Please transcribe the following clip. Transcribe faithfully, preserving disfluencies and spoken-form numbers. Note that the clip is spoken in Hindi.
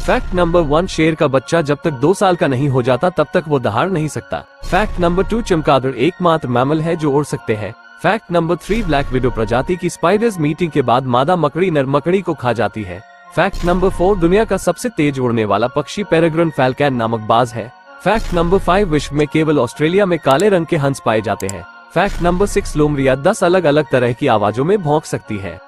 फैक्ट नंबर वन, शेर का बच्चा जब तक दो साल का नहीं हो जाता तब तक वो दहाड़ नहीं सकता। फैक्ट नंबर टू, चमगादड़ एकमात्र मैमल है जो उड़ सकते हैं। Fact number three, black widow प्रजाति की स्पाइडर्स मीटिंग के बाद मादा मकड़ी नर मकड़ी को खा जाती है। फैक्ट नंबर फोर, दुनिया का सबसे तेज उड़ने वाला पक्षी पेरेग्रिन फैल्कन नामक बाज है। फैक्ट नंबर फाइव, विश्व में केवल ऑस्ट्रेलिया में काले रंग के हंस पाए जाते हैं। फैक्ट नंबर सिक्स, लोमड़ियां दस अलग अलग तरह की आवाजों में भौंक सकती है।